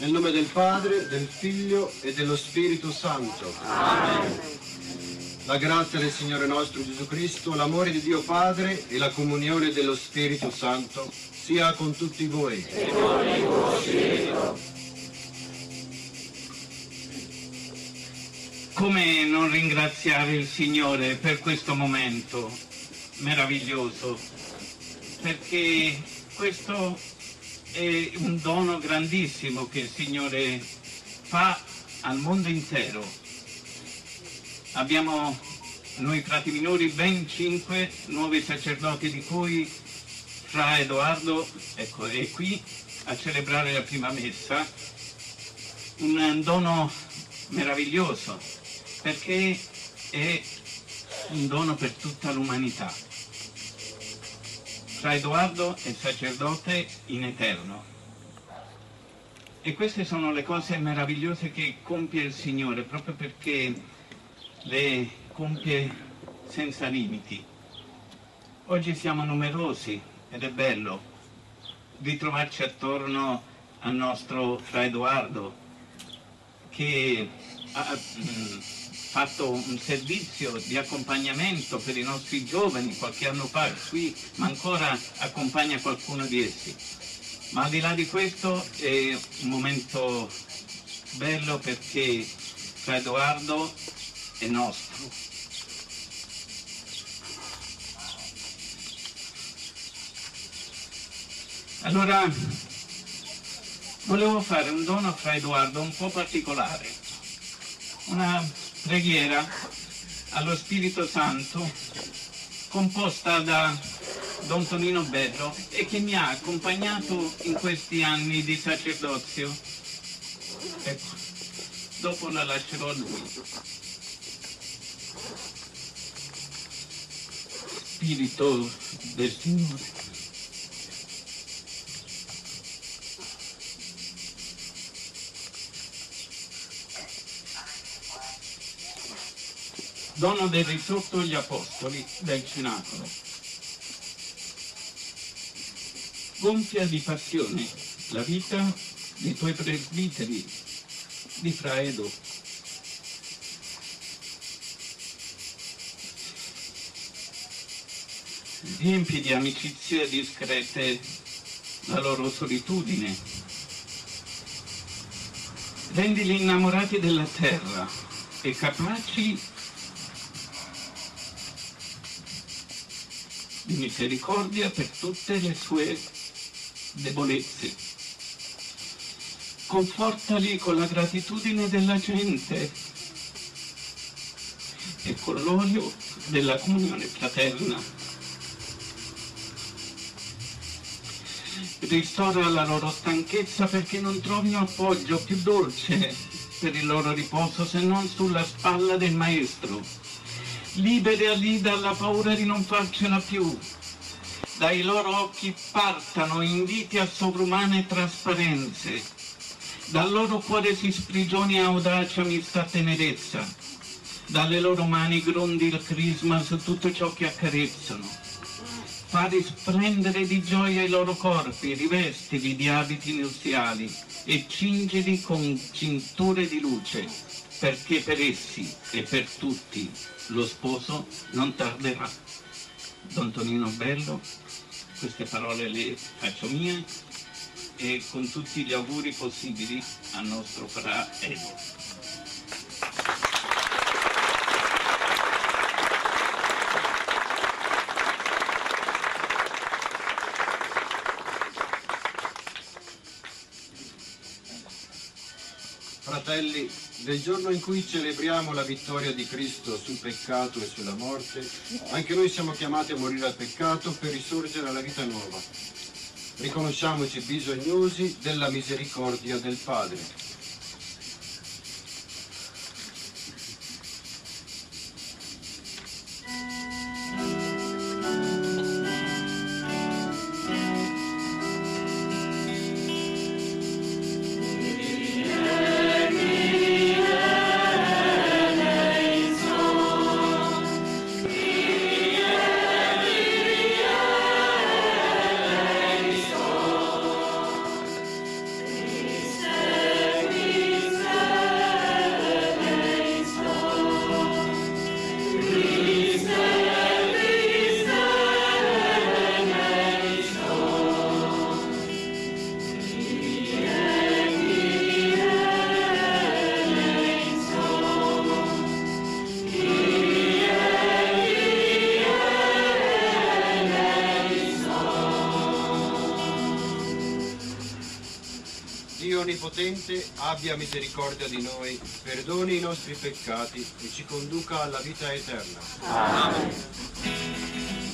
Nel nome del Padre, del Figlio e dello Spirito Santo. Amen. La grazia del Signore nostro Gesù Cristo, l'amore di Dio Padre e la comunione dello Spirito Santo sia con tutti voi. E con il tuo spirito. Come non ringraziare il Signore per questo momento meraviglioso? Perché questo è un dono grandissimo che il Signore fa al mondo intero. Abbiamo noi frati minori ben 5 nuovi sacerdoti, di cui Fra Edoardo è qui a celebrare la prima messa, un dono meraviglioso perché è un dono per tutta l'umanità. Fra Edoardo è sacerdote in eterno. E queste sono le cose meravigliose che compie il Signore, proprio perché le compie senza limiti. Oggi siamo numerosi ed è bello ritrovarci attorno al nostro Fra Edoardo, che ha fatto un servizio di accompagnamento per i nostri giovani qualche anno fa qui, ma ancora accompagna qualcuno di essi. Ma al di là di questo è un momento bello perché Fra Edoardo è nostro. Allora, volevo fare un dono a Fra Edoardo un po' particolare, una preghiera allo Spirito Santo composta da Don Tonino Bello e che mi ha accompagnato in questi anni di sacerdozio. Ecco, dopo la lascerò a lui. Spirito del Signore. Dono del risorto agli Apostoli del Cenacolo. Gonfia di passione la vita dei tuoi presbiteri di Fra Edo. Riempi di amicizie discrete la loro solitudine. Rendili innamorati della terra e capaci di misericordia per tutte le sue debolezze. Confortali con la gratitudine della gente e con l'olio della comunione fraterna. Ristora la loro stanchezza perché non trovino appoggio più dolce per il loro riposo se non sulla spalla del Maestro. Liberali dalla paura di non farcela più. Dai loro occhi partano inviti a sovrumane trasparenze. Dal loro cuore si sprigioni audacia, amistà, tenerezza. Dalle loro mani grondi il crisma su tutto ciò che accarezzano. Fa risplendere di gioia i loro corpi, rivestili di abiti nuziali e cingili con cinture di luce, perché per essi e per tutti lo sposo non tarderà. Don Tonino Bello, queste parole le faccio mie e con tutti gli auguri possibili al nostro Fra Edo. Fratelli, nel giorno in cui celebriamo la vittoria di Cristo sul peccato e sulla morte, anche noi siamo chiamati a morire al peccato per risorgere alla vita nuova. Riconosciamoci bisognosi della misericordia del Padre. Christe Dio Onnipotente abbia misericordia di noi, perdoni i nostri peccati e ci conduca alla vita eterna. Amen.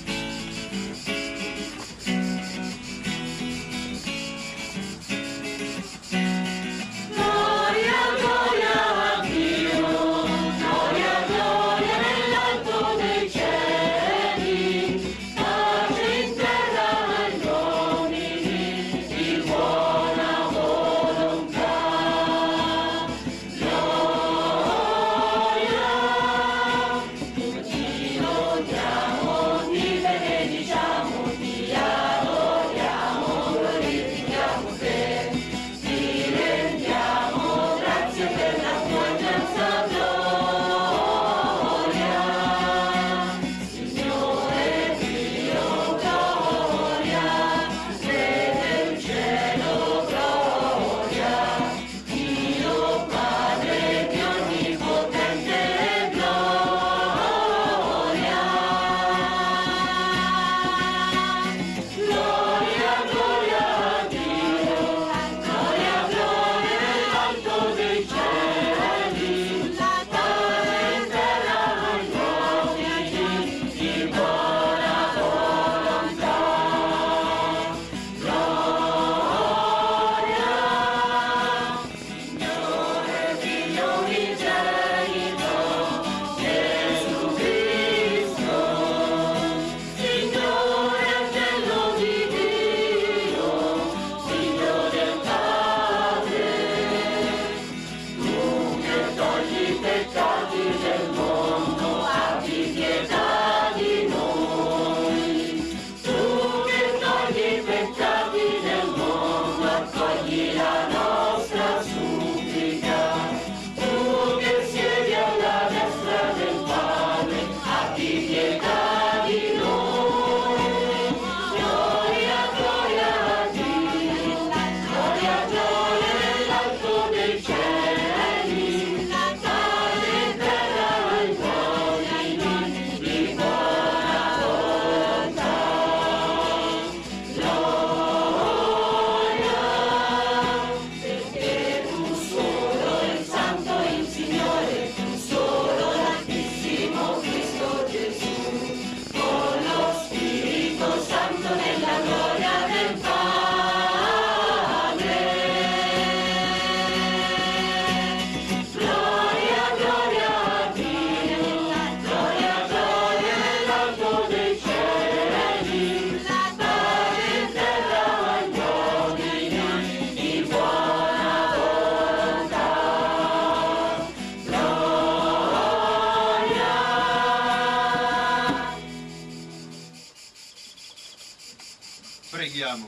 Preghiamo.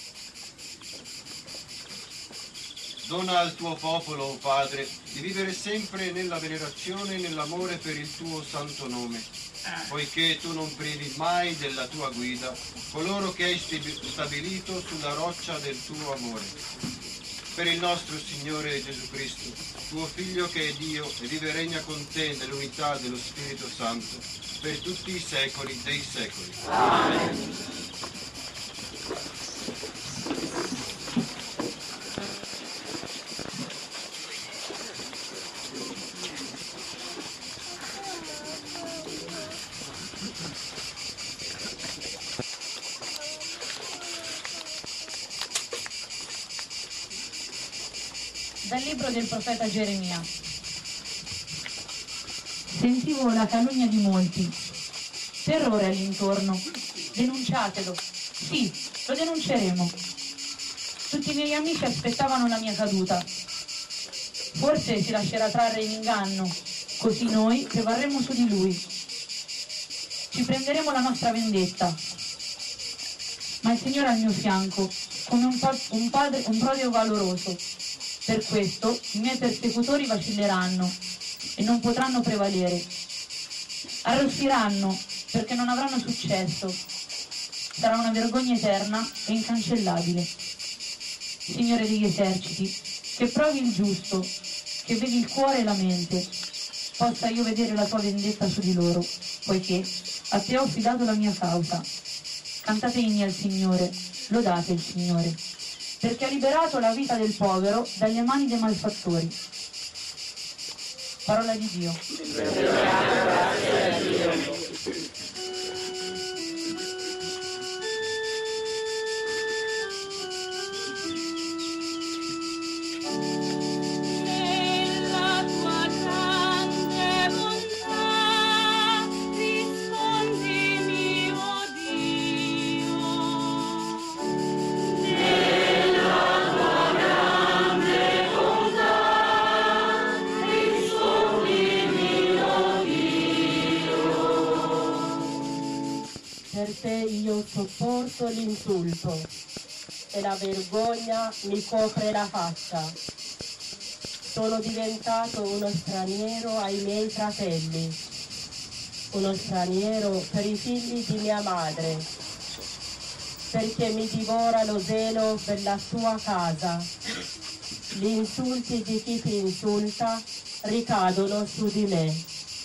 Dona al tuo popolo, o Padre, di vivere sempre nella venerazione e nell'amore per il tuo santo nome, poiché tu non privi mai della tua guida coloro che hai stabilito sulla roccia del tuo amore. Per il nostro Signore Gesù Cristo, tuo Figlio che è Dio e vive e regna con te nell'unità dello Spirito Santo, per tutti i secoli dei secoli. Amen. Dal libro del profeta Geremia. Sentivo la calunnia di molti, terrore all'intorno, denunciatelo, sì, lo denunceremo. Tutti i miei amici aspettavano la mia caduta. Forse si lascerà trarre in inganno, così noi prevarremo su di lui. Ci prenderemo la nostra vendetta. Ma il Signore è al mio fianco, come un prode valoroso. Per questo i miei persecutori vacilleranno e non potranno prevalere. Arrossiranno perché non avranno successo. Sarà una vergogna eterna e incancellabile. Signore degli eserciti, che provi il giusto, che vedi il cuore e la mente, possa io vedere la tua vendetta su di loro, poiché a te ho fidato la mia causa. Cantate inni al Signore, lodate il Signore. perché ha liberato la vita del povero dalle mani dei malfattori. Parola di Dio. Nella tua grande bontà rispondimi, oh Dio. Nella tua grande bontà rispondimi, oh Dio. Per te io sopporto l'insulto e la vergogna mi copre la faccia. Sono diventato uno straniero ai miei fratelli, uno straniero per i figli di mia madre, perché mi divora lo zelo per la tua casa. Gli insulti di chi ti insulta ricadono su di me.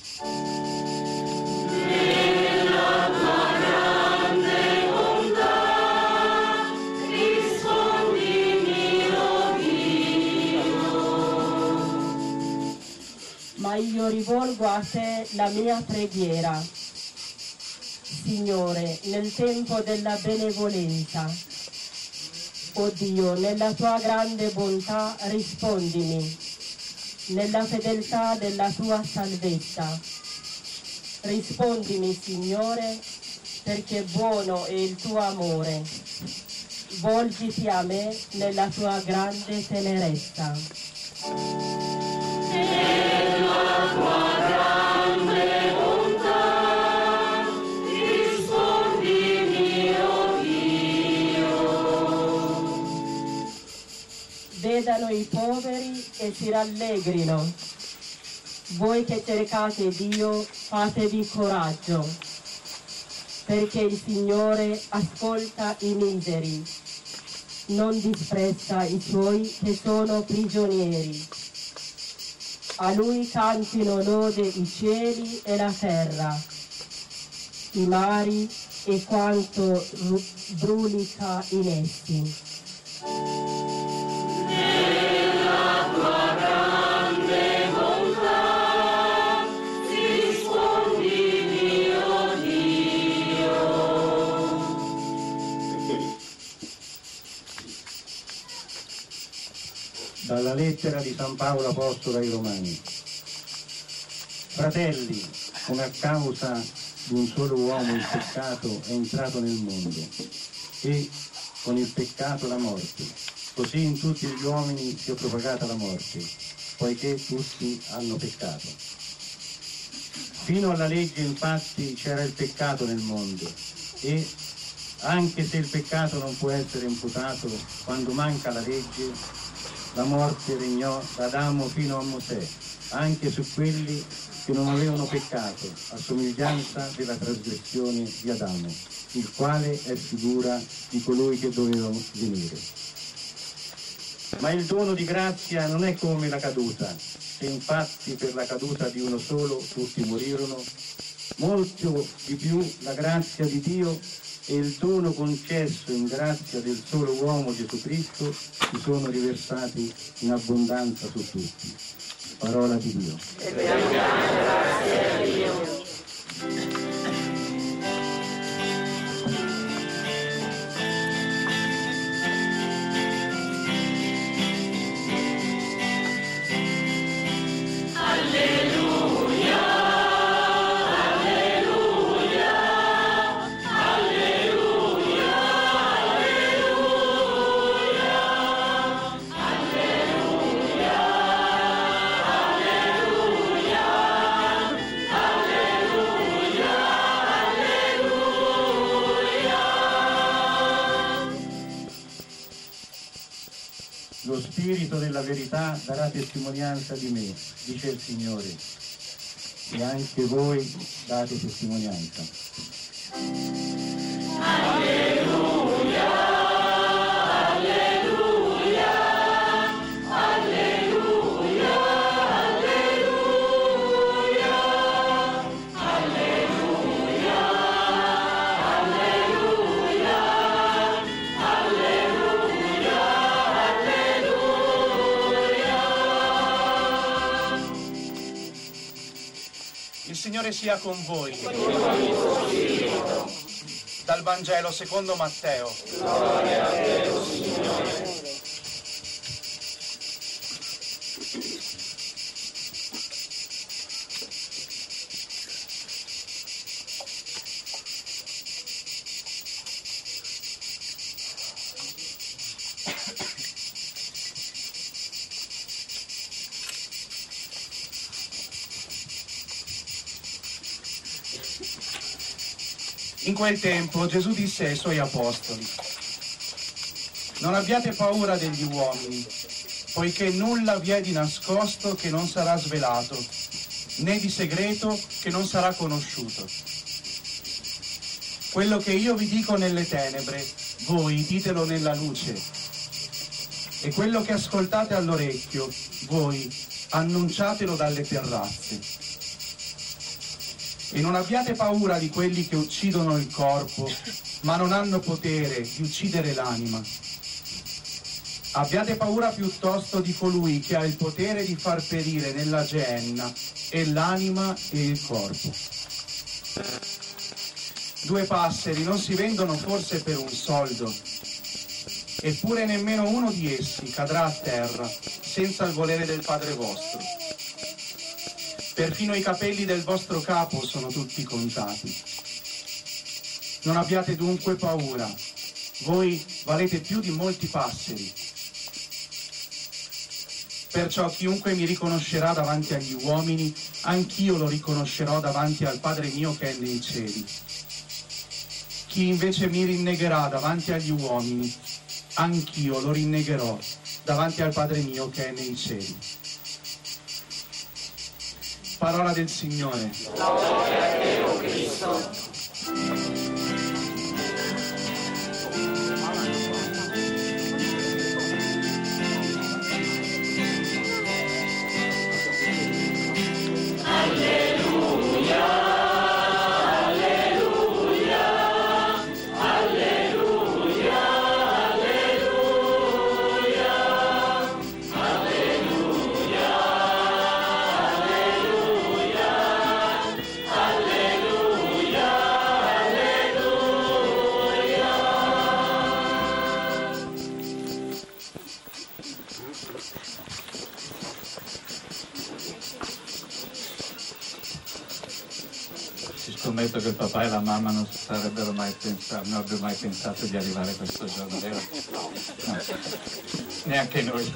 Ma io rivolgo a te la mia preghiera. Signore, nel tempo della benevolenza, o Dio, nella tua grande bontà rispondimi, nella fedeltà della tua salvezza. Rispondimi, Signore, perché buono è il tuo amore. Volgiti a me nella tua grande tenerezza. Nella tua grande bontà rispondimi, oh Dio. Vedano i poveri e si rallegrino. Voi che cercate Dio, fatevi coraggio, perché il Signore ascolta i miseri, non disprezza i suoi che sono prigionieri. A Lui cantino lode i cieli e la terra, i mari e quanto brulica in essi. Nella tua grande bontà rispondimi, oh Dio. Dalla lettera di San Paolo Apostolo ai Romani. Fratelli, come a causa di un solo uomo il peccato è entrato nel mondo e con il peccato la morte, così in tutti gli uomini si è propagata la morte, poiché tutti hanno peccato. Fino alla legge infatti c'era il peccato nel mondo e anche se il peccato non può essere imputato quando manca la legge, la morte regnò da Adamo fino a Mosè, anche su quelli che non avevano peccato, a somiglianza della trasgressione di Adamo, il quale è figura di colui che doveva venire. Ma il dono di grazia non è come la caduta, se infatti per la caduta di uno solo tutti morirono, molto di più la grazia di Dio e il dono concesso in grazia del solo uomo Gesù Cristo si sono riversati in abbondanza su tutti. Parola di Dio. Lo Spirito della verità darà testimonianza di me, dice il Signore, e anche voi date testimonianza. Alleluia. Signore sia con voi. Dal Vangelo secondo Matteo. Gloria a te, o Signore. In quel tempo Gesù disse ai suoi apostoli: non abbiate paura degli uomini, poiché nulla vi è di nascosto che non sarà svelato, né di segreto che non sarà conosciuto. Quello che io vi dico nelle tenebre, voi ditelo nella luce, e quello che ascoltate all'orecchio, voi annunciatelo dalle terrazze. E non abbiate paura di quelli che uccidono il corpo, ma non hanno potere di uccidere l'anima. Abbiate paura piuttosto di colui che ha il potere di far perire nella Geenna e l'anima e il corpo. 2 passeri non si vendono forse per un soldo, eppure nemmeno uno di essi cadrà a terra senza il volere del Padre vostro. Perfino i capelli del vostro capo sono tutti contati. Non abbiate dunque paura, voi valete più di molti passeri. Perciò chiunque mi riconoscerà davanti agli uomini, anch'io lo riconoscerò davanti al Padre mio che è nei cieli. Chi invece mi rinnegherà davanti agli uomini, anch'io lo rinnegherò davanti al Padre mio che è nei cieli. Parola del Signore. Gloria a te, o Cristo. Scommetto che il papà e la mamma non avrebbero mai pensato di arrivare a questo giorno, vero? No. Neanche noi.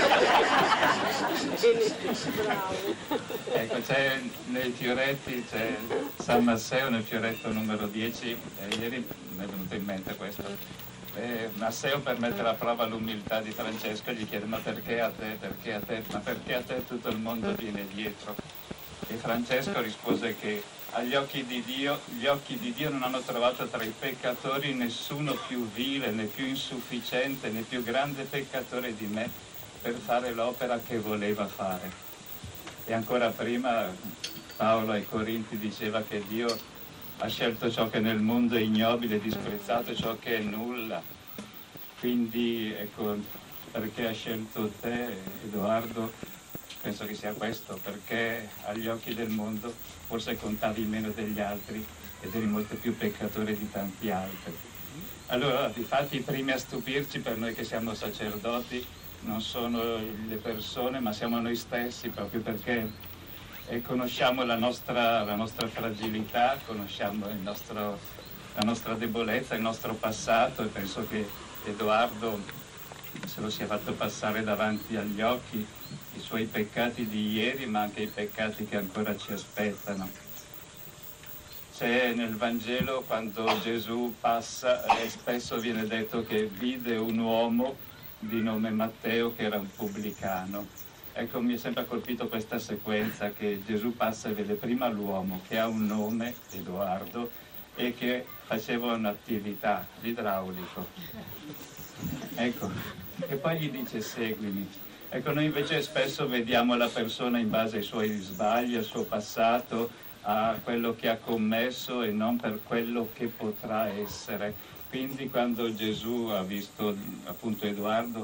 Ecco, c'è nei fioretti, c'è San Masseo nel fioretto numero 10, e ieri mi è venuto in mente questo. Masseo, per mettere a prova l'umiltà di Francesco, gli chiede: ma perché a te, perché a te, ma perché a te tutto il mondo viene dietro? E Francesco rispose che agli occhi di Dio, gli occhi di Dio non hanno trovato tra i peccatori nessuno più vile, né più insufficiente, né più grande peccatore di me per fare l'opera che voleva fare. E ancora prima Paolo ai Corinti diceva che Dio ha scelto ciò che nel mondo è ignobile e disprezzato ciò che è nulla. Quindi ecco, perché ha scelto te, Edoardo? Penso che sia questo, perché agli occhi del mondo forse contavi meno degli altri ed eri molto più peccatore di tanti altri. Allora, difatti, i primi a stupirci per noi che siamo sacerdoti non sono le persone, ma siamo noi stessi, proprio perché conosciamo la nostra fragilità, conosciamo la nostra debolezza, il nostro passato, e penso che Edoardo se lo sia fatto passare davanti agli occhi, i suoi peccati di ieri, ma anche i peccati che ancora ci aspettano. C'è nel Vangelo, quando Gesù passa, spesso viene detto che vide un uomo di nome Matteo che era un pubblicano. Ecco, mi è sempre colpito questa sequenza, che Gesù passa e vede prima l'uomo che ha un nome, Edoardo, e che faceva un'attività, l'idraulico. Ecco, e poi gli dice: seguimi. Ecco, noi invece spesso vediamo la persona in base ai suoi sbagli, al suo passato, a quello che ha commesso e non per quello che potrà essere. Quindi quando Gesù ha visto appunto Edoardo,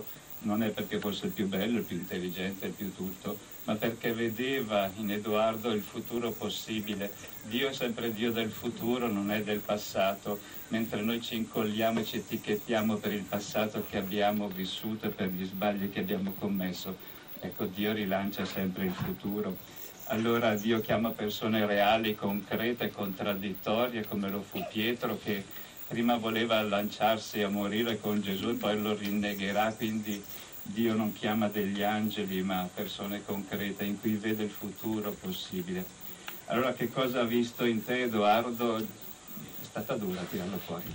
non è perché fosse il più bello, il più intelligente, il più tutto, ma perché vedeva in Edoardo il futuro possibile. Dio è sempre Dio del futuro, non è del passato, mentre noi ci incolliamo e ci etichettiamo per il passato che abbiamo vissuto e per gli sbagli che abbiamo commesso. Ecco, Dio rilancia sempre il futuro. Allora Dio chiama persone reali, concrete, contraddittorie, come lo fu Pietro, che prima voleva lanciarsi a morire con Gesù e poi lo rinnegherà, quindi Dio non chiama degli angeli ma persone concrete in cui vede il futuro possibile. Allora che cosa ha visto in te, Edoardo? È stata dura tirarlo fuori.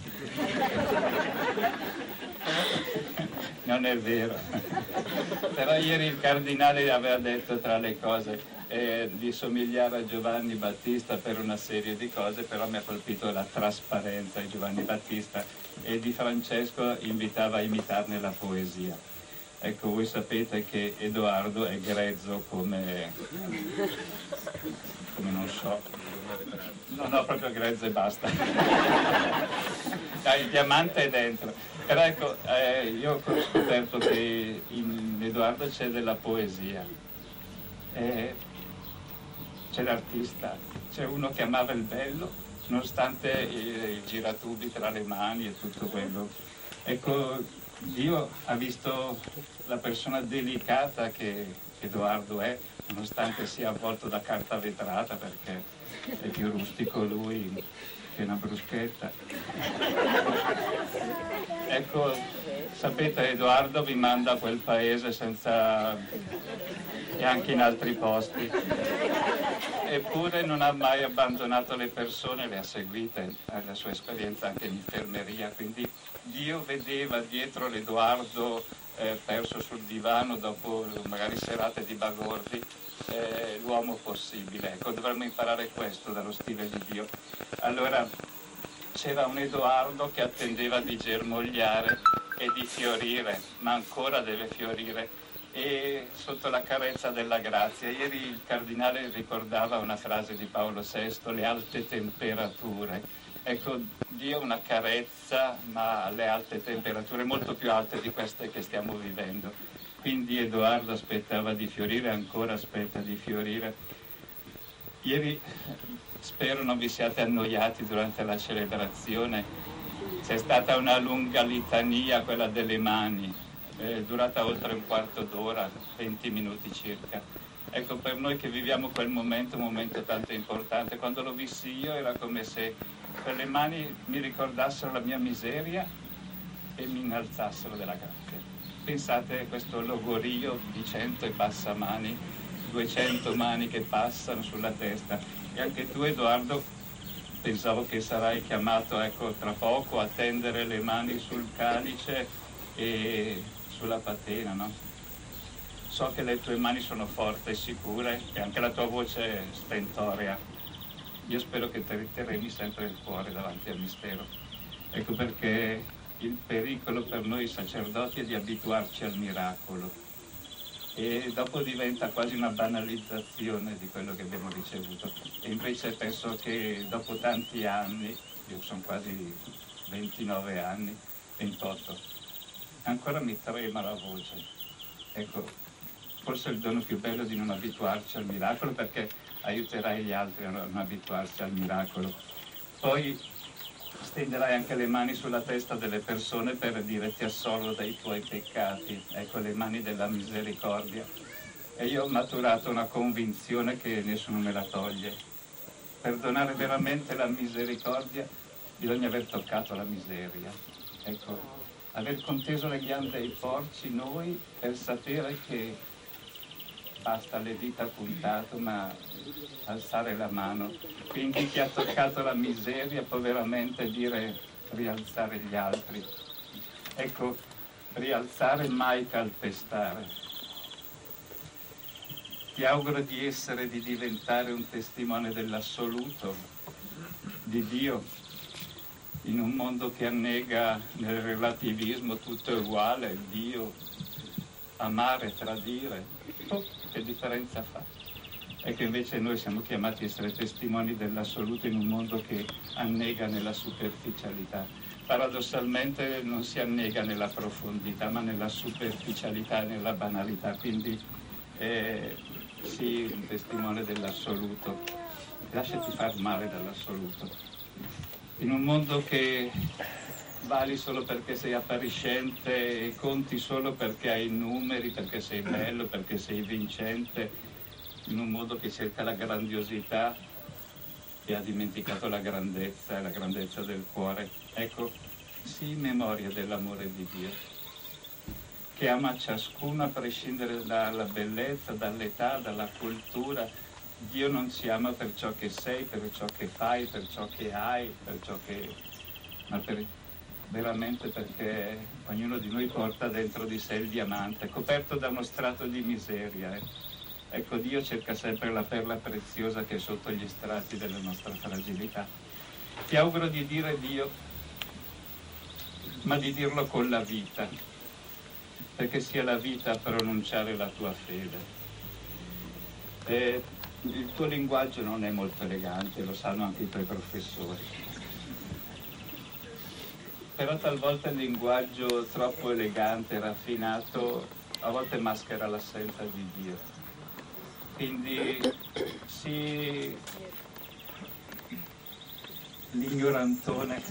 Non è vero. Però ieri il cardinale aveva detto tra le cose di somigliare a Giovanni Battista per una serie di cose, però mi ha colpito la trasparenza di Giovanni Battista, e di Francesco invitava a imitarne la poesia. Ecco, voi sapete che Edoardo è grezzo come non so, no, proprio grezzo e basta. Dai, il diamante è dentro. Però ecco, io ho scoperto che in Edoardo c'è della poesia, c'è l'artista, c'è uno che amava il bello, nonostante i giratubi tra le mani e tutto quello. Ecco, Dio ha visto la persona delicata che Edoardo è, nonostante sia avvolto da carta vetrata, perché è più rustico lui che una bruschetta. Ecco, sapete, Edoardo vi manda a quel paese senza... e anche in altri posti. Eppure non ha mai abbandonato le persone, le ha seguite, la sua esperienza anche in infermeria, quindi Dio vedeva dietro l'Edoardo perso sul divano dopo magari serate di bagordi l'uomo possibile. Ecco, dovremmo imparare questo dallo stile di Dio. Allora c'era un Edoardo che attendeva di germogliare e di fiorire, ma ancora deve fiorire, e sotto la carezza della grazia. Ieri il cardinale ricordava una frase di Paolo VI, le alte temperature. Ecco, Dio è una carezza, ma alle alte temperature, molto più alte di queste che stiamo vivendo. Quindi Edoardo aspettava di fiorire, ancora aspetta di fiorire. Ieri spero non vi siate annoiati durante la celebrazione. C'è stata una lunga litania, quella delle mani, durata oltre un quarto d'ora, 20 minuti circa. Ecco, per noi che viviamo quel momento, un momento tanto importante, quando lo vissi io era come se quelle mani mi ricordassero la mia miseria e mi innalzassero della grazia. Pensate a questo logorio di 100 e passa mani, 200 mani che passano sulla testa. E anche tu, Edoardo, pensavo che sarai chiamato, ecco, tra poco a tendere le mani sul calice e sulla patena, no? So che le tue mani sono forti e sicure e anche la tua voce è stentorea. Io spero che te terremi sempre il cuore davanti al mistero. Ecco perché il pericolo per noi sacerdoti è di abituarci al miracolo e dopo diventa quasi una banalizzazione di quello che abbiamo ricevuto. E invece penso che dopo tanti anni, io sono quasi 29 anni, 28, ancora mi trema la voce. Ecco, forse è il dono più bello di non abituarci al miracolo, perché aiuterai gli altri a non abituarsi al miracolo. Poi stenderai anche le mani sulla testa delle persone per dire ti assolvo dai tuoi peccati, ecco, le mani della misericordia. E io ho maturato una convinzione che nessuno me la toglie. Per donare veramente la misericordia bisogna aver toccato la miseria, ecco, aver conteso le ghiande ai porci noi per sapere che basta le dita puntate, ma alzare la mano. Quindi chi ha toccato la miseria può veramente dire rialzare gli altri. Ecco, rialzare, mai calpestare. Ti auguro di essere, di diventare un testimone dell'assoluto, di Dio, in un mondo che annega nel relativismo tutto è uguale, Dio, amare, tradire. Che differenza fa? E che invece noi siamo chiamati a essere testimoni dell'assoluto in un mondo che annega nella superficialità. paradossalmente non si annega nella profondità, ma nella superficialità, nella banalità, quindi sì, un testimone dell'assoluto. Lasciati far male dall'assoluto. In un mondo che vali solo perché sei appariscente e conti solo perché hai numeri, perché sei bello, perché sei vincente, in un mondo che cerca la grandiosità e ha dimenticato la grandezza del cuore. Ecco, sii in memoria dell'amore di Dio, che ama ciascuno a prescindere dalla bellezza, dall'età, dalla cultura. Dio non ci ama per ciò che sei, per ciò che fai, per ciò che hai, ma veramente perché ognuno di noi porta dentro di sé il diamante, coperto da uno strato di miseria. Ecco, Dio cerca sempre la perla preziosa che è sotto gli strati della nostra fragilità. Ti auguro di dire Dio, ma di dirlo con la vita, perché sia la vita a pronunciare la tua fede. Il tuo linguaggio non è molto elegante, lo sanno anche i tuoi professori. Però talvolta il linguaggio troppo elegante, raffinato, a volte maschera l'assenza di Dio. Quindi sì, l'ignorantone,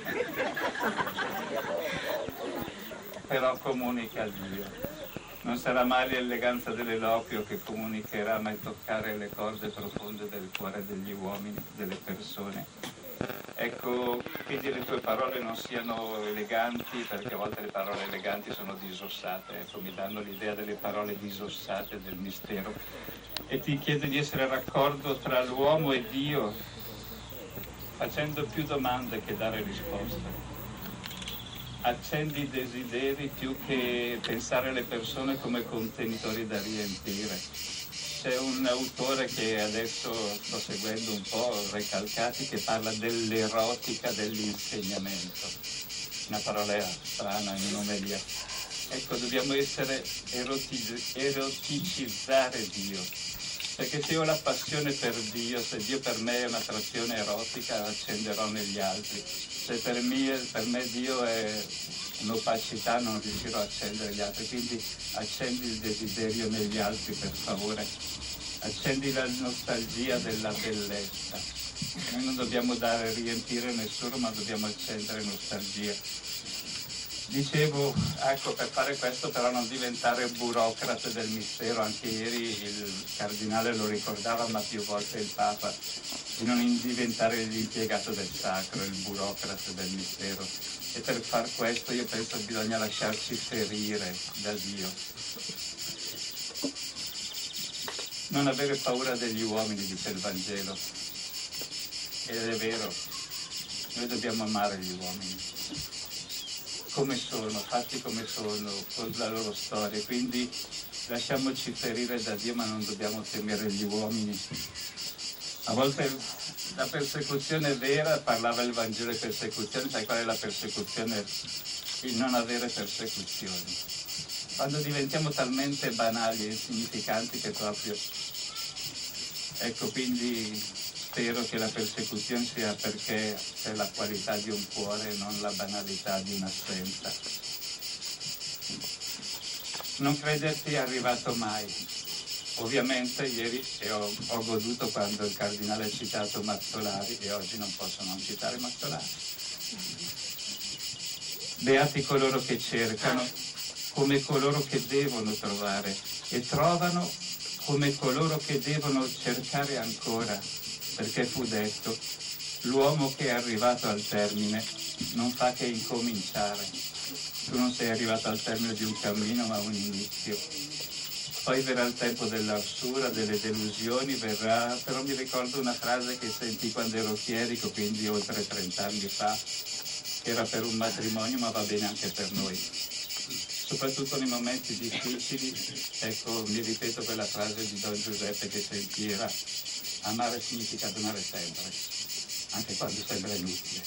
però comunica a Dio. Non sarà mai l'eleganza dell'eloquio che comunicherà, ma è toccare le corde profonde del cuore degli uomini, delle persone. Ecco, quindi le tue parole non siano eleganti, perché a volte le parole eleganti sono disossate. Ecco, mi danno l'idea delle parole disossate del mistero. E ti chiedo di essere raccordo tra l'uomo e Dio, facendo più domande che dare risposte. Accendi i desideri più che pensare alle persone come contenitori da riempire. C'è un autore che adesso sto seguendo un po', Recalcati, che parla dell'erotica dell'insegnamento. Una parola strana in un'omelia. Ecco, dobbiamo eroticizzare Dio. Perché se io ho la passione per Dio, se Dio per me è un'attrazione erotica, la accenderò negli altri. Se per me Dio è un'opacità, non riuscirò a accendere gli altri. Quindi accendi il desiderio negli altri, per favore. Accendi la nostalgia della bellezza. Noi non dobbiamo riempire nessuno, ma dobbiamo accendere nostalgia. Dicevo, ecco, per fare questo però non diventare burocrate del mistero. Anche ieri il cardinale lo ricordava, ma più volte il Papa, di non diventare l'impiegato del sacro, il burocrate del mistero. E per far questo io penso che bisogna lasciarsi ferire da Dio. Non avere paura degli uomini, dice il Vangelo. Ed è vero, noi dobbiamo amare gli uomini. Come sono, fatti come sono, con la loro storia. Quindi lasciamoci ferire da Dio, ma non dobbiamo temere gli uomini. A volte la persecuzione vera, parlava il Vangelo di persecuzione, sai qual è la persecuzione? Il non avere persecuzioni. Quando diventiamo talmente banali e insignificanti che proprio... Ecco, quindi spero che la persecuzione sia perché c'è la qualità di un cuore e non la banalità di un'assenza. Non crederti arrivato mai. Ovviamente ieri ho goduto quando il cardinale ha citato Mazzolari e oggi non posso non citare Mazzolari. Beati coloro che cercano come coloro che devono trovare e trovano come coloro che devono cercare ancora, perché fu detto, l'uomo che è arrivato al termine non fa che incominciare. Tu non sei arrivato al termine di un cammino, ma un inizio. Poi verrà il tempo dell'arsura, delle delusioni, verrà, però mi ricordo una frase che sentì quando ero chierico, quindi oltre 30 anni fa, che era per un matrimonio, ma va bene anche per noi. Soprattutto nei momenti difficili, ecco, mi ripeto quella frase di Don Giuseppe che sentì, era amare significa donare sempre, anche quando sembra inutile.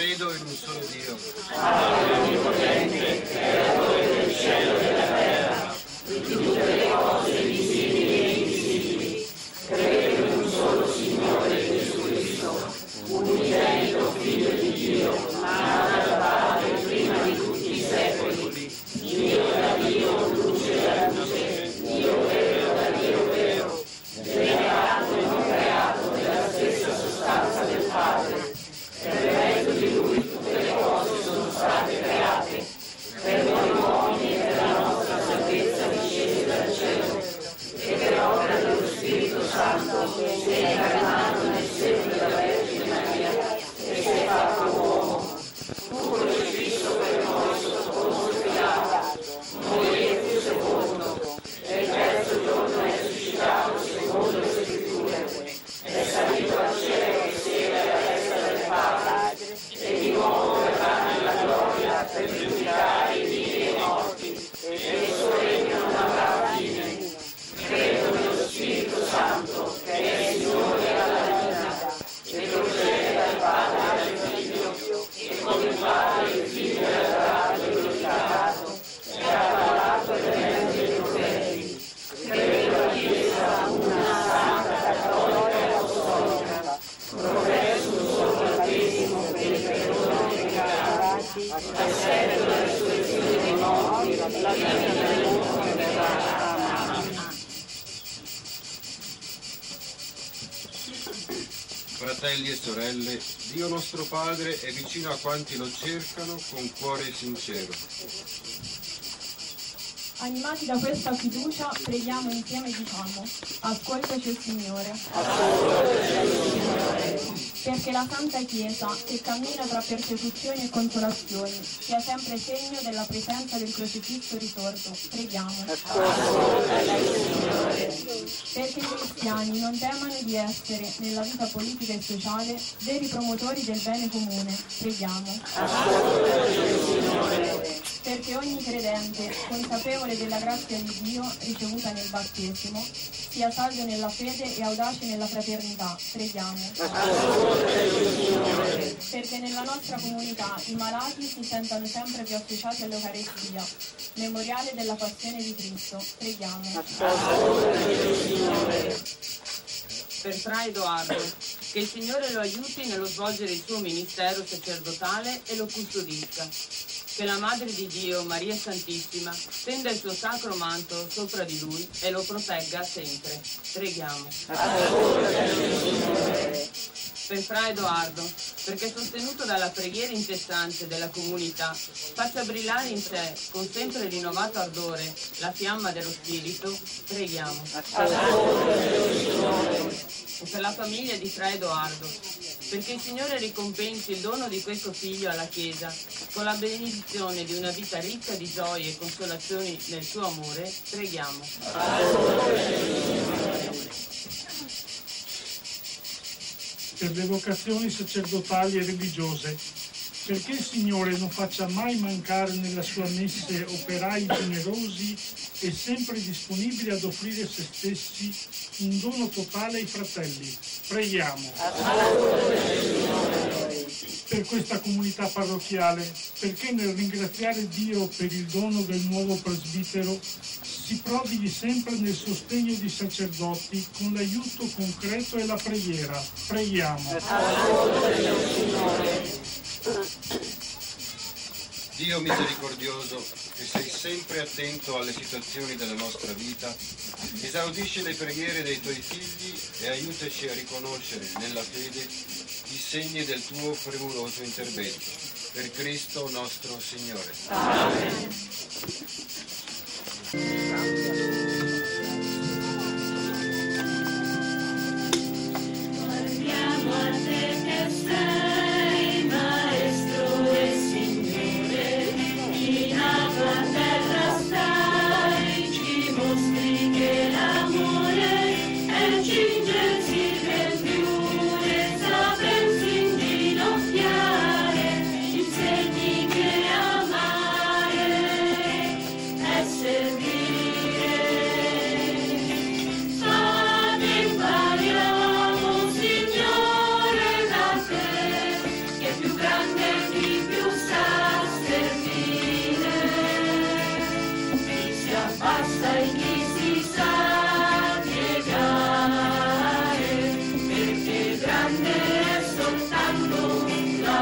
Credo in un solo Dio. Padre onnipotente, creatore del cielo e della terra, di tutte le cose visibili e invisibili. Credo in un solo Signore Gesù Cristo, unigenito Figlio di Dio, nato da Padre prima di tutti i secoli, Dio da Dio, luce da luce, Dio vero da Dio vero, creato e non creato nella stessa sostanza del Padre. Per mezzo di Lui tutte le cose sono state create, per noi uomini e per la nostra salvezza discese dal cielo, e per opera dello Spirito Santo si è incarnato nel seno della Vergine Maria e si è fatto uomo. Fu crocifisso per noi sotto Ponzio Pilato, morì fu sepolto, e il terzo giorno è risuscitato secondo le Scritture, è salito al cielo e siede alla destra del Padre, e di nuovo verrà nella gloria per giudicare i vivi e i morti, e il suo regno non avrà fine. Credo nello Spirito Santo, che è Signore alla vita, e procede dal Padre al Figlio, e con il Padre il Figlio è adorato e glorificato, e ha parlato per mezzo dei profeti. Credo alla Chiesa, una santa, cattolica e apostolica, professo un solo battesimo per il perdono dei peccati, aspetto la risurrezione dei morti, la vita del mondo che verrà. Fratelli e sorelle, Dio nostro Padre è vicino a quanti lo cercano con cuore sincero. Animati da questa fiducia, preghiamo insieme e diciamo: ascoltaci, o Signore. Perché la Santa Chiesa, che cammina tra persecuzioni e consolazioni, sia sempre segno della presenza del Crocifisso risorto. Preghiamo. Perché i cristiani non temano di essere, nella vita politica e sociale, veri promotori del bene comune. Preghiamo. Perché ogni credente, consapevole della grazia di Dio ricevuta nel battesimo, sia saldo nella fede e audace nella fraternità. Preghiamo. Perché nella nostra comunità i malati si sentano sempre più associati all'Eucaristia, memoriale della passione di Cristo. Preghiamo. Per Fra Edoardo, che il Signore lo aiuti nello svolgere il suo ministero sacerdotale e lo custodisca. Che la Madre di Dio, Maria Santissima, stenda il suo sacro manto sopra di lui e lo protegga sempre. Preghiamo. Per Fra Edoardo, perché sostenuto dalla preghiera incessante della comunità, faccia brillare in sé, con sempre rinnovato ardore, la fiamma dello Spirito. Preghiamo. E per la famiglia di Fra Edoardo, perché il Signore ricompensi il dono di questo figlio alla Chiesa, con la benedizione di una vita ricca di gioie e consolazioni nel suo amore. Preghiamo. Per le vocazioni sacerdotali e religiose, perché il Signore non faccia mai mancare nella sua messe operai generosi e sempre disponibili ad offrire se stessi in dono totale ai fratelli. Preghiamo. Per questa comunità parrocchiale, perché nel ringraziare Dio per il dono del nuovo presbitero si prodighi sempre nel sostegno di sacerdoti con l'aiuto concreto e la preghiera. Preghiamo. Dio misericordioso, che sei sempre attento alle situazioni della nostra vita, esaudisci le preghiere dei tuoi figli e aiutaci a riconoscere nella fede i segni del tuo premuroso intervento. Per Cristo nostro Signore. Amen. Guardiamo a te che sei Maestro e Signore, in alta terra stai, ci mostri che l'amore è cingersi per piure, sapersi inginocchiare, insegni che amare è servire.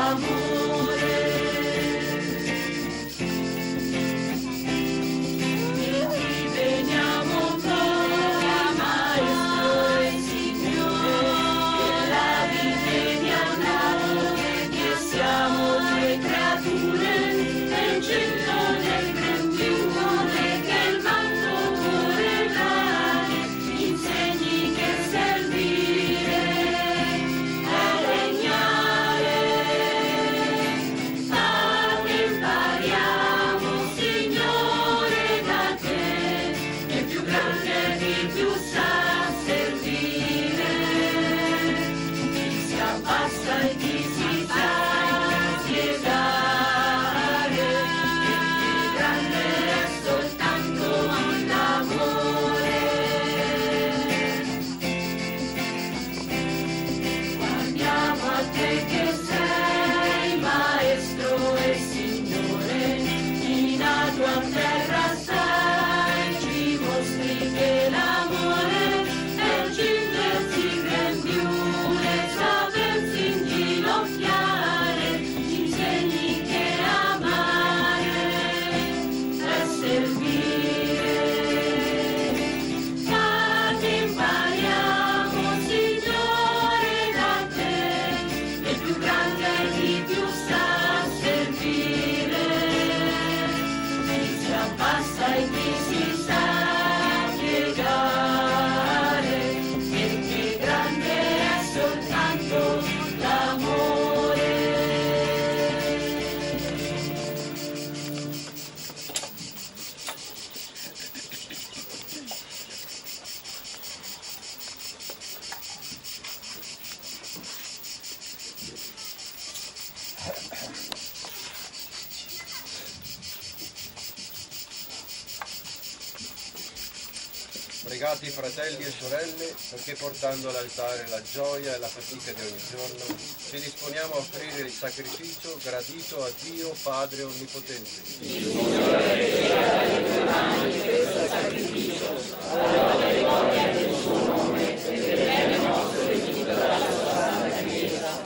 Pregate fratelli e sorelle, perché portando all'altare la gioia e la fatica di ogni giorno, ci disponiamo a offrire il sacrificio gradito a Dio Padre Onnipotente. Il Signore riceverà le tue mani questo sacrificio, alla gloria del suo nome, e per bene nostro e di tutta la sua santa Chiesa.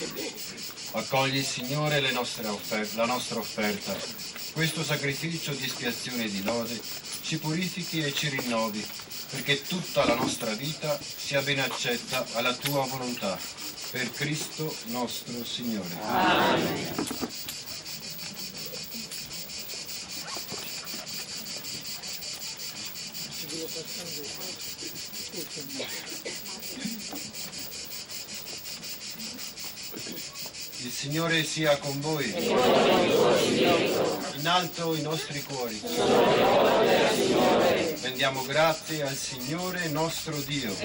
Accogli, Signore, la nostra offerta. Questo sacrificio di espiazione e di lode ci purifichi e ci rinnovi, perché tutta la nostra vita sia ben accetta alla tua volontà. Per Cristo nostro Signore. Amen. Il Signore sia con voi. In alto i nostri cuori. Rendiamo grazie al Signore nostro Dio.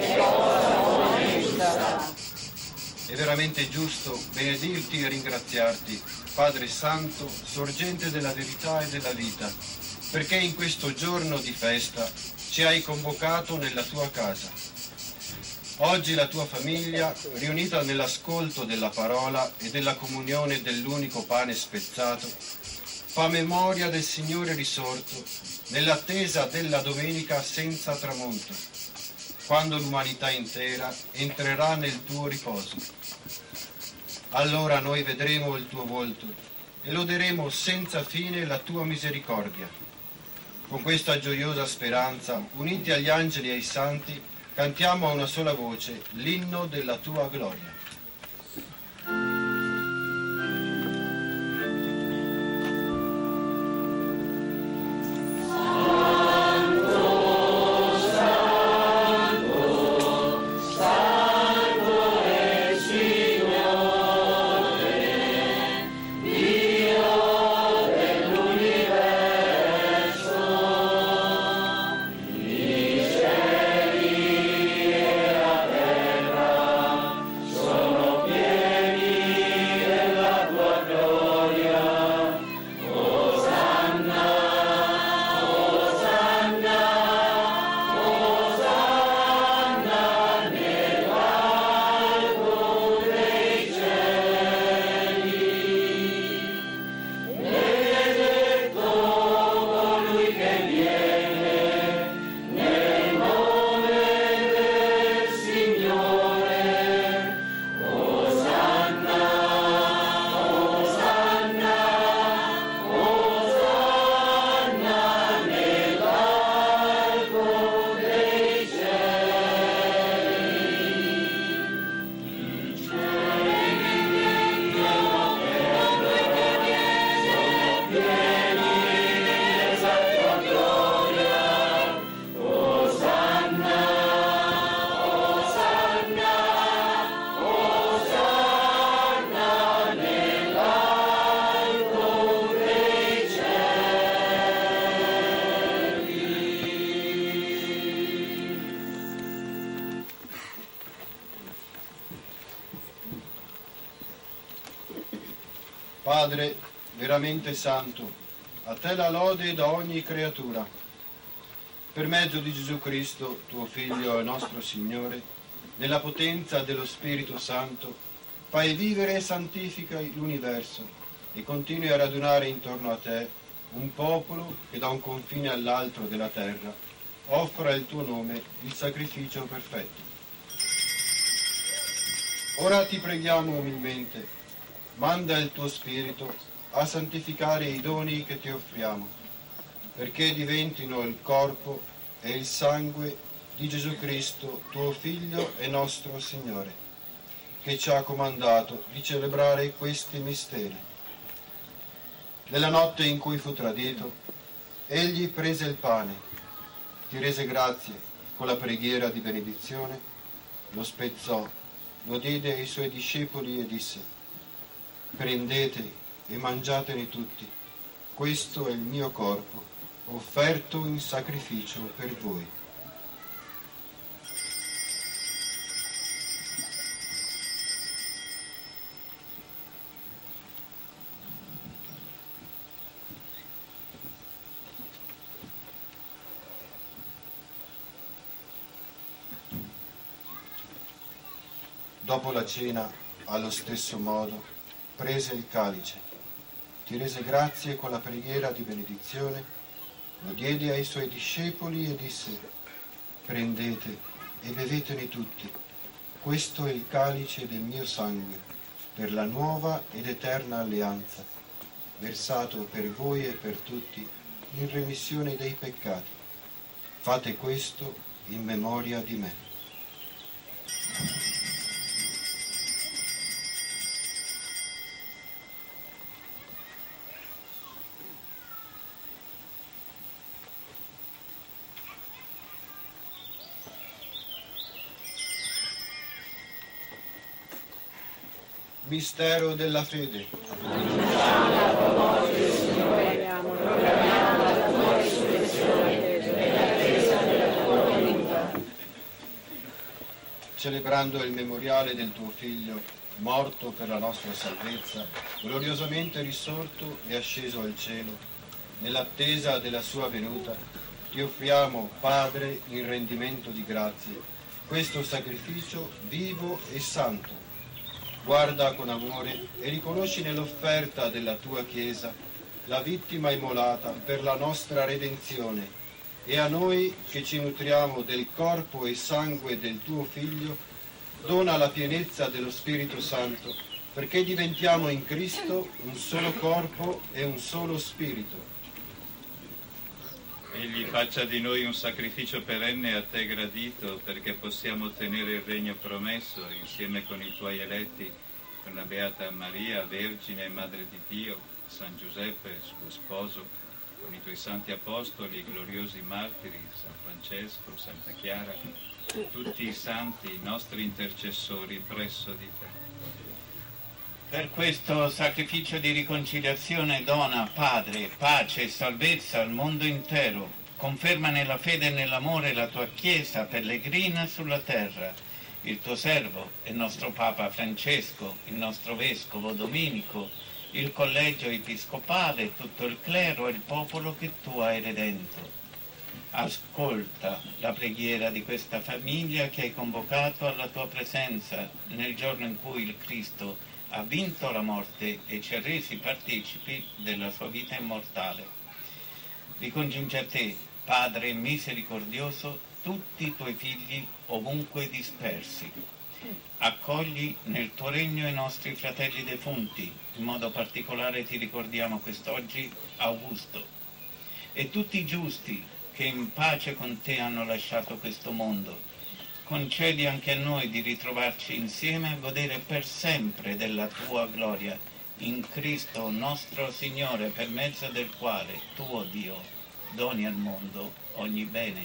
È veramente giusto benedirti e ringraziarti, Padre Santo, sorgente della verità e della vita, perché in questo giorno di festa ci hai convocato nella tua casa. Oggi la tua famiglia, riunita nell'ascolto della parola e della comunione dell'unico pane spezzato, fa memoria del Signore risorto nell'attesa della domenica senza tramonto, quando l'umanità intera entrerà nel tuo riposo. Allora noi vedremo il tuo volto e loderemo senza fine la tua misericordia. Con questa gioiosa speranza, uniti agli angeli e ai santi, cantiamo a una sola voce l'inno della tua gloria. Sono Padre veramente santo, a te la lode da ogni creatura. Per mezzo di Gesù Cristo, tuo Figlio e nostro Signore, nella potenza dello Spirito Santo, fai vivere e santifica l'universo e continui a radunare intorno a te un popolo che da un confine all'altro della terra offra il tuo nome il sacrificio perfetto. Ora ti preghiamo umilmente, manda il tuo Spirito a santificare i doni che ti offriamo, perché diventino il corpo e il sangue di Gesù Cristo, tuo Figlio e nostro Signore, che ci ha comandato di celebrare questi misteri. Nella notte in cui fu tradito, egli prese il pane, ti rese grazie con la preghiera di benedizione, lo spezzò, lo diede ai suoi discepoli e disse: prendete e mangiatene tutti, questo è il mio corpo, offerto in sacrificio per voi. Dopo la cena, allo stesso modo, prese il calice, ti rese grazie con la preghiera di benedizione, lo diede ai suoi discepoli e disse: prendete e bevetene tutti, questo è il calice del mio sangue, per la nuova ed eterna alleanza, versato per voi e per tutti in remissione dei peccati. Fate questo in memoria di me. Mistero della fede. Annunciamo la tua morte, Signore, proclamiamo la tua risurrezione nell'attesa della tua venuta. Celebrando il memoriale del tuo Figlio, morto per la nostra salvezza, gloriosamente risorto e asceso al cielo, nell'attesa della sua venuta, ti offriamo, Padre, in rendimento di grazie, questo sacrificio vivo e santo. Guarda con amore e riconosci nell'offerta della tua Chiesa la vittima immolata per la nostra redenzione, e a noi che ci nutriamo del corpo e sangue del tuo Figlio dona la pienezza dello Spirito Santo, perché diventiamo in Cristo un solo corpo e un solo Spirito. Egli faccia di noi un sacrificio perenne a te gradito, perché possiamo ottenere il regno promesso insieme con i tuoi eletti, con la Beata Maria, Vergine e Madre di Dio, San Giuseppe, suo sposo, con i tuoi santi apostoli, i gloriosi martiri, San Francesco, Santa Chiara, tutti i santi, i nostri intercessori presso di te. Per questo sacrificio di riconciliazione dona, Padre, pace e salvezza al mondo intero. Conferma nella fede e nell'amore la tua Chiesa pellegrina sulla terra, il tuo servo e il nostro Papa Francesco, il nostro Vescovo Dominico, il collegio episcopale, tutto il clero e il popolo che tu hai redento. Ascolta la preghiera di questa famiglia che hai convocato alla tua presenza nel giorno in cui il Cristo ha vinto la morte e ci ha resi partecipi della sua vita immortale. Ricongiunge a te, Padre misericordioso, tutti i tuoi figli ovunque dispersi. Accogli nel tuo regno i nostri fratelli defunti, in modo particolare ti ricordiamo quest'oggi Augusto, e tutti i giusti che in pace con te hanno lasciato questo mondo. Concedi anche a noi di ritrovarci insieme a godere per sempre della tua gloria, in Cristo nostro Signore, per mezzo del quale tu, o Dio, doni al mondo ogni bene.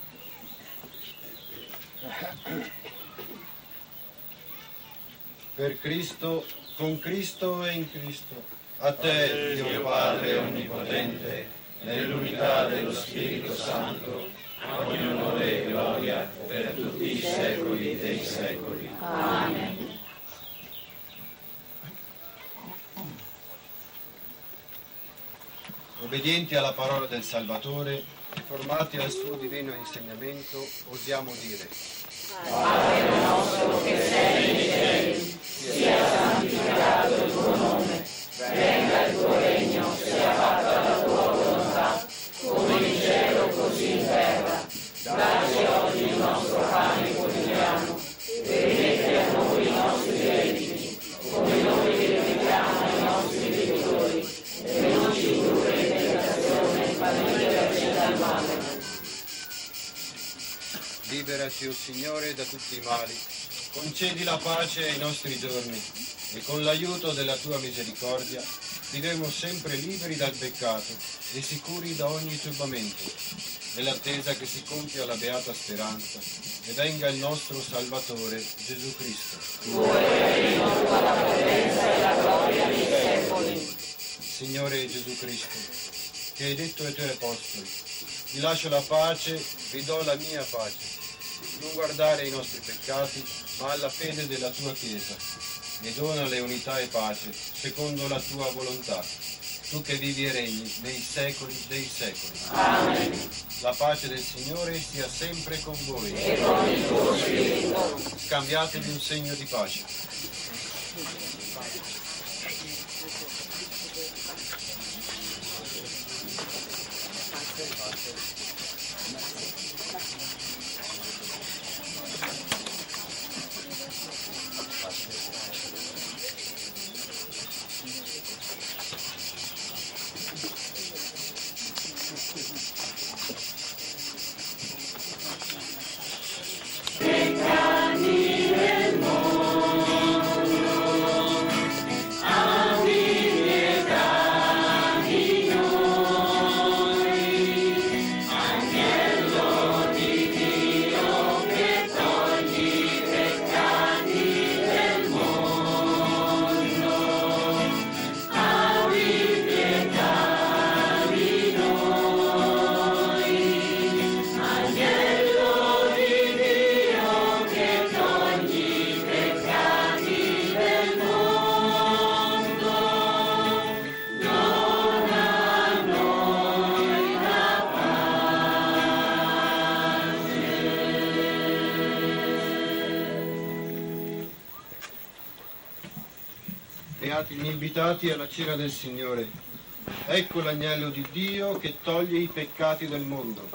Per Cristo, con Cristo e in Cristo, a te, Dio Padre Onnipotente, nell'unità dello Spirito Santo, ogni onore e gloria per tutti i secoli dei secoli. Amen. Obbedienti alla parola del Salvatore e formati al suo divino insegnamento, osiamo dire: Padre nostro che sei nei cieli, sia santificato il tuo nome, venga il tuo regno, sia fatta la tua volontà, come in cielo così in terra. Dacci oggi il nostro pane quotidiano, e rimetti a noi i nostri debiti, come noi li rimettiamo ai nostri debitori, e non ci indurre in tentazione, ma liberaci dal male. Liberaci, o Signore, da tutti i mali, concedi la pace ai nostri giorni e con l'aiuto della tua misericordia vivremo sempre liberi dal peccato e sicuri da ogni turbamento, nell'attesa che si compia la beata speranza e venga il nostro Salvatore Gesù Cristo. Tuo è il regno, la potenza e la gloria dei secoli. Signore Gesù Cristo, che hai detto ai tuoi apostoli: vi lascio la pace, vi do la mia pace. Non guardare ai nostri peccati, ma alla fede della tua Chiesa, e donale unità e pace, secondo la tua volontà. Tu che vivi e regni nei secoli dei secoli. Amen. La pace del Signore sia sempre con voi. E con il tuo spirito. Scambiatevi un segno di pace. Beati gli invitati alla cena del Signore. Ecco l'agnello di Dio che toglie i peccati del mondo.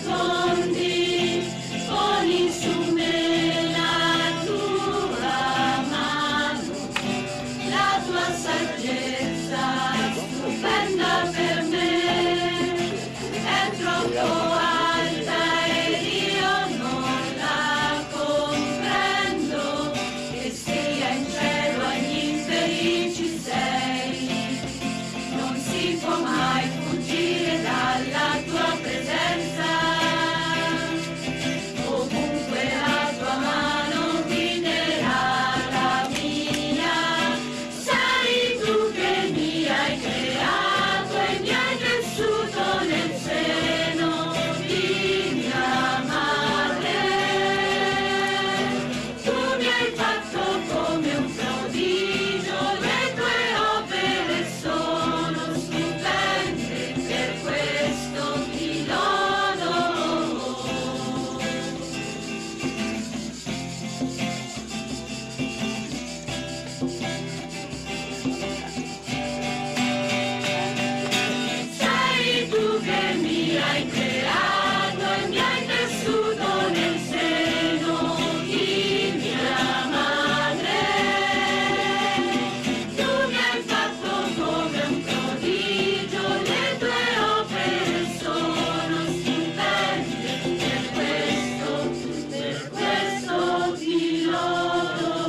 nascondi con in sume la tua mano, la tua saggezza stupenda per me è troppo alta ed io non la comprendo, che sia in cielo agli infelici sei, non si può mai fuggire dalla tua presenza, ovunque la tua mano guiderà la mia, sei tu che mi hai creato e mi hai tessuto nel seno di mia madre, tu mi hai fatto come un prodigio, le tue opere sono stupende, per questo ti lodo. Sei tu che mi hai creato e mi hai tessuto nel seno di mia madre, tu mi hai fatto come un prodigio, le tue opere sono stupende, per questo ti lodo.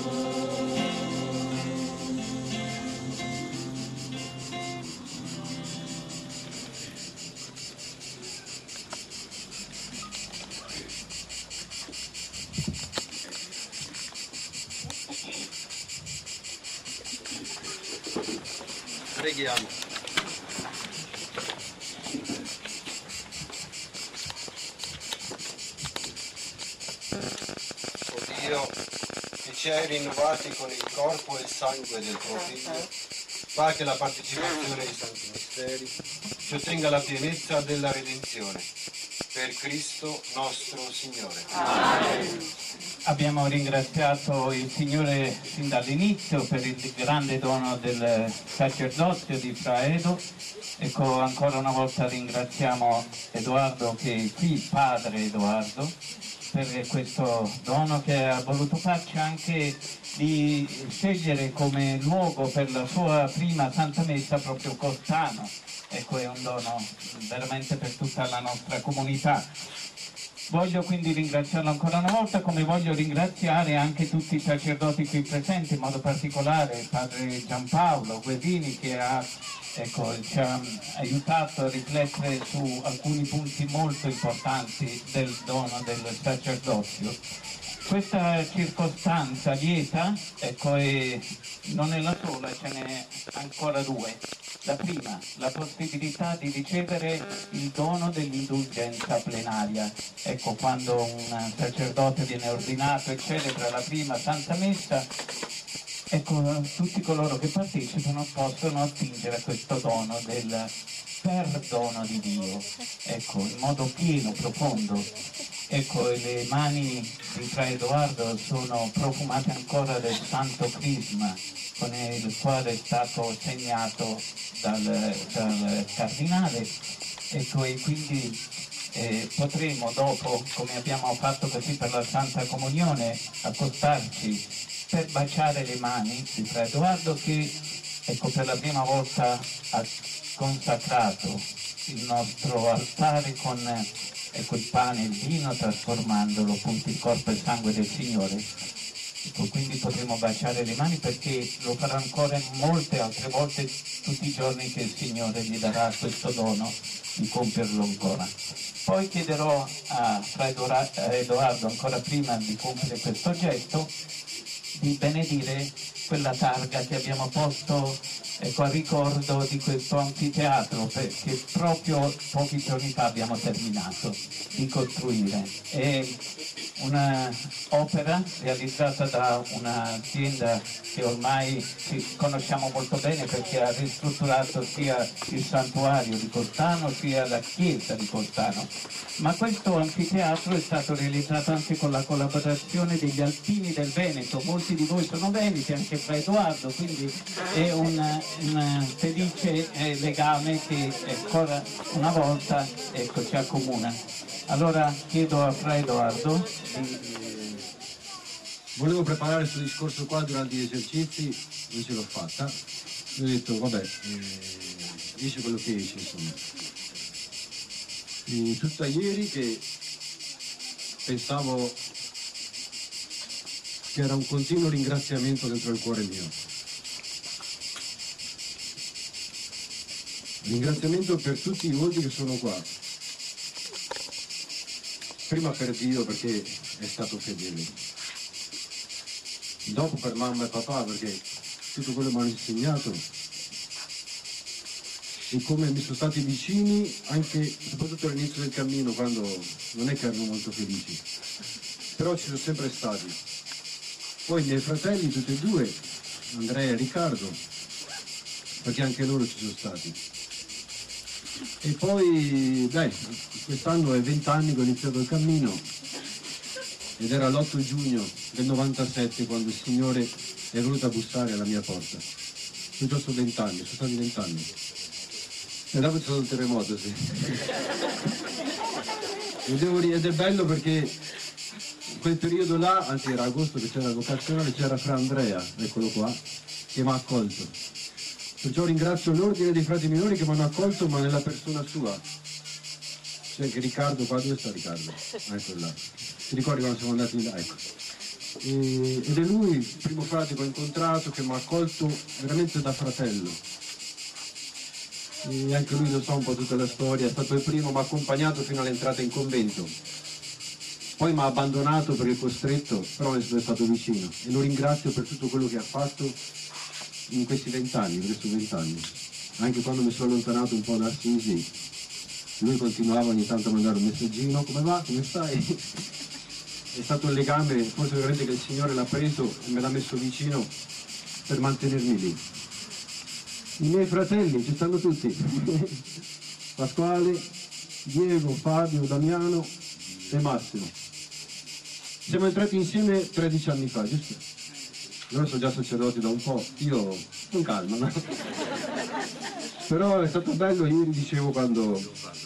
Preghiamo. O Dio, che ci hai rinnovati con il corpo e il sangue del tuo Figlio, fa che la partecipazione ai santi misteri ci ottenga la pienezza della redenzione. Per Cristo nostro Signore. Amen. Abbiamo ringraziato il Signore sin dall'inizio per il grande dono del sacerdozio di Fra Edo. Ecco, ancora una volta ringraziamo Edoardo, che è qui, padre Edoardo, per questo dono che ha voluto farci anche di scegliere come luogo per la sua prima Santa Messa proprio Costano. Ecco, è un dono veramente per tutta la nostra comunità. Voglio quindi ringraziarlo ancora una volta, come voglio ringraziare anche tutti i sacerdoti qui presenti, in modo particolare il padre Giampaolo Guedini, che ci ha aiutato a riflettere su alcuni punti molto importanti del dono del sacerdozio. Questa circostanza lieta, non è la sola, ce n'è ancora due. La prima, la possibilità di ricevere il dono dell'indulgenza plenaria. Ecco, quando un sacerdote viene ordinato e celebra la prima Santa Messa, ecco, tutti coloro che partecipano possono attingere a questo dono del perdono di Dio, ecco, in modo pieno, profondo. Ecco, le mani di Fra Edoardo sono profumate ancora del Santo Crisma, con il quale è stato segnato dal cardinale, ecco, e quindi potremo dopo, come abbiamo fatto così per la Santa Comunione, accostarci per baciare le mani di Fra Edoardo, che ecco, per la prima volta ha consacrato il nostro altare con il pane e il vino, trasformandolo appunto il corpo e il sangue del Signore. Ecco, quindi potremo baciare le mani, perché lo farà ancora molte altre volte tutti i giorni che il Signore gli darà questo dono di compierlo ancora. Poi chiederò a Fra Edoardo, ancora prima di compiere questo gesto, di benedire quella targa che abbiamo posto, ecco, a ricordo di questo anfiteatro, che proprio pochi giorni fa abbiamo terminato di costruire. È un'opera realizzata da un'azienda che ormai conosciamo molto bene, perché ha ristrutturato sia il santuario di Costano sia la chiesa di Costano. Ma questo anfiteatro è stato realizzato anche con la collaborazione degli alpini del Veneto. Molti di voi sono veneti, anche Fra Edoardo, quindi è un felice legame che ancora una volta, ecco, ci accomuna. Allora chiedo a Fra Edoardo Volevo preparare questo discorso qua durante gli esercizi, non ce l'ho fatta. Ho detto, vabbè, esce quello che esce, insomma. Tutta ieri che pensavo che era un continuo ringraziamento dentro il cuore mio. Ringraziamento per tutti i volti che sono qua. Prima per Dio perché è stato fedele. Dopo per mamma e papà perché tutto quello mi hanno insegnato. E come mi sono stati vicini anche, soprattutto all'inizio del cammino, quando non è che erano molto felici. Però ci sono sempre stati. Poi i miei fratelli, tutti e due, Andrea e Riccardo, perché anche loro ci sono stati. E poi, quest'anno è 20 anni che ho iniziato il cammino ed era l'8 giugno del 97 quando il Signore è venuto a bussare alla mia porta. Sono già 20 anni, sono stati 20 anni. E dopo c'è stato il terremoto, sì. Ed è bello perché in quel periodo là, anzi era agosto che c'era la vocazionale, c'era Fra Andrea, eccolo qua, che mi ha accolto. Perciò ringrazio l'ordine dei frati minori che mi hanno accolto, ma nella persona sua. C'è anche Riccardo, qua dove sta Riccardo? Ecco là. Ti ricordi quando siamo andati là? Ecco. Ed è lui, il primo frate che ho incontrato, che mi ha accolto veramente da fratello. E anche lui lo sa un po' tutta la storia, è stato il primo, mi ha accompagnato fino all'entrata in convento. Poi mi ha abbandonato perché costretto, però è stato vicino. E lo ringrazio per tutto quello che ha fatto in questi 20 anni, perché sono 20 anni. Anche quando mi sono allontanato un po' da Assisi, lui continuava ogni tanto a mandare un messaggino, come va, come stai? È stato un legame, forse veramente che il Signore l'ha preso e me l'ha messo vicino per mantenermi lì. I miei fratelli, ci stanno tutti, Pasquale, Diego, Fabio, Damiano e Massimo. Siamo entrati insieme 13 anni fa, giusto? Loro sono già sacerdoti da un po', io con calma, no? Però è stato bello, ieri dicevo quando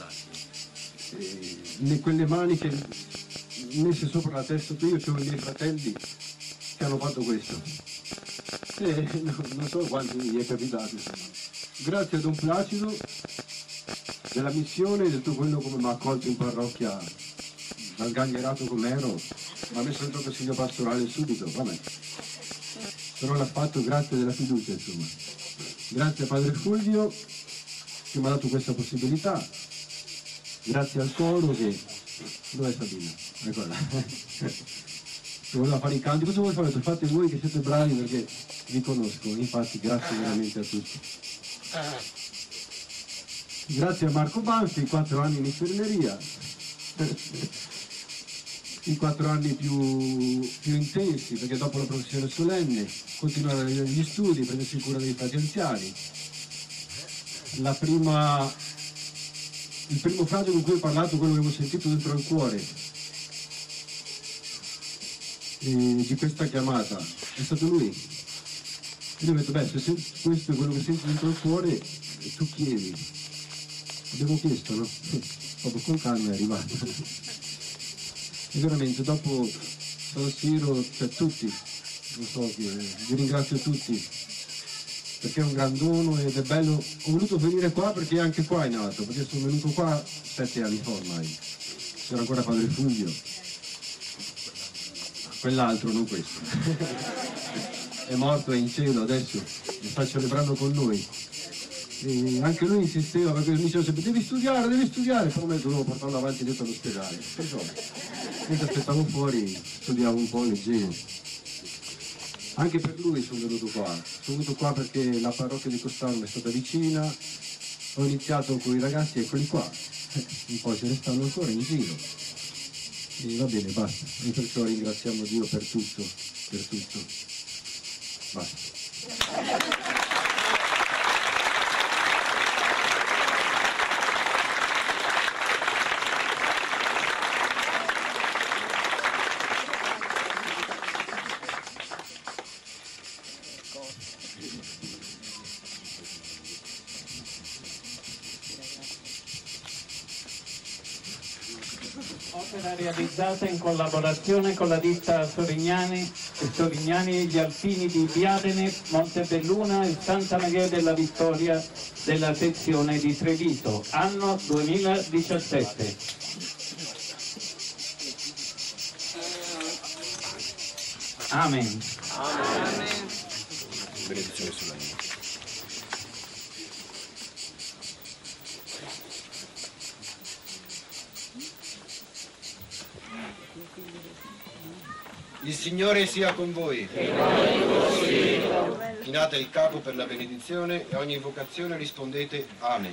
quelle mani che messe sopra la testa, io c'ho i miei fratelli che hanno fatto questo. Non so quanti gli è capitato, insomma. Grazie a Don Placido della missione e di tutto quello come mi ha accolto in parrocchia dal gangherato come ero, mi ha messo dentro il consiglio pastorale subito, vabbè. Però l'ha fatto grazie della fiducia, insomma. Grazie a Padre Fulvio che mi ha dato questa possibilità, grazie al coro che... Dov'è Sabina? Eccola. Che voleva fare i canti, cosa vuoi fare? Fate voi che siete bravi perché vi conosco, infatti grazie veramente a tutti. Grazie a Marco Banfi, 4 anni in infermeria, i 4 anni più intensi, perché dopo la professione solenne, continuare gli studi, prendersi cura dei frati anziani. Il primo frate con cui ho parlato, quello che avevo sentito dentro il cuore, di questa chiamata, è stato lui. E io ho detto, se questo è quello che senti dentro il cuore, tu chiedi. Abbiamo chiesto, no? Proprio con calma è arrivato. E veramente dopo San Siro, cioè tutti, non so, vi ringrazio tutti, perché è un gran dono ed è bello. Ho voluto venire qua perché anche qua è nato, perché sono venuto qua 7 anni fa ormai. C'era ancora Padre Fulvio. Quell'altro, non questo. È morto, è in cielo adesso, e sta celebrando con noi. E anche lui insisteva perché mi diceva sempre devi studiare, però me dovevo portarlo avanti dentro all'ospedale. Perciò, mentre aspettavo fuori, studiavo un po', leggevo. Anche per lui sono venuto qua perché la parrocchia di Costano è stata vicina, ho iniziato con i ragazzi, eccoli qua, un po' ce ne stanno ancora in giro. E va bene, basta. E perciò ringraziamo Dio per tutto. Basta. Opera realizzata in collaborazione con la ditta Sorignani e gli alpini di Biadene, Montebelluna e Santa Maria della Vittoria della sezione di Treviso, anno 2017. Amen. Amen. Benedizione sulla mia. Il Signore sia con voi. Chinate il capo per la benedizione e ogni invocazione rispondete Amen.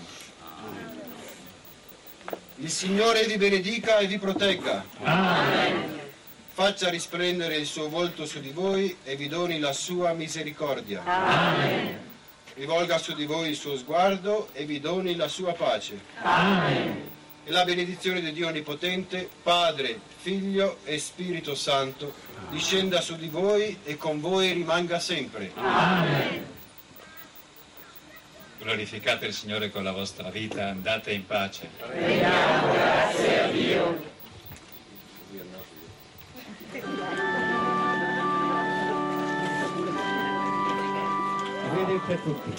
Il Signore vi benedica e vi protegga. Amen. Faccia risplendere il suo volto su di voi e vi doni la sua misericordia. Amen. Rivolga su di voi il suo sguardo e vi doni la sua pace. Amen. E la benedizione di Dio Onnipotente, Padre, Figlio e Spirito Santo, discenda su di voi e con voi rimanga sempre. Amen. Glorificate il Signore con la vostra vita, andate in pace. Preghiamo grazie a Dio. Arrivederci a tutti.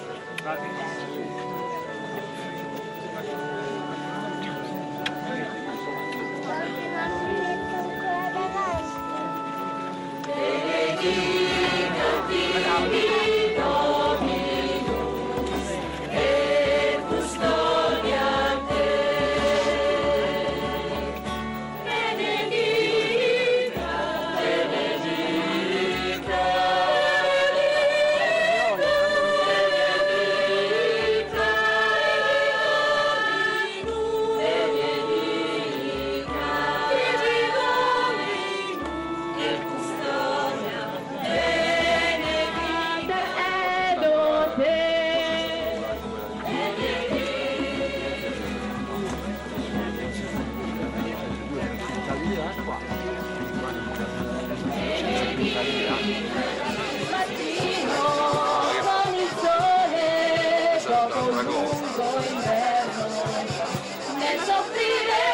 Con il sole dopo un lungo inverno, nel soffrire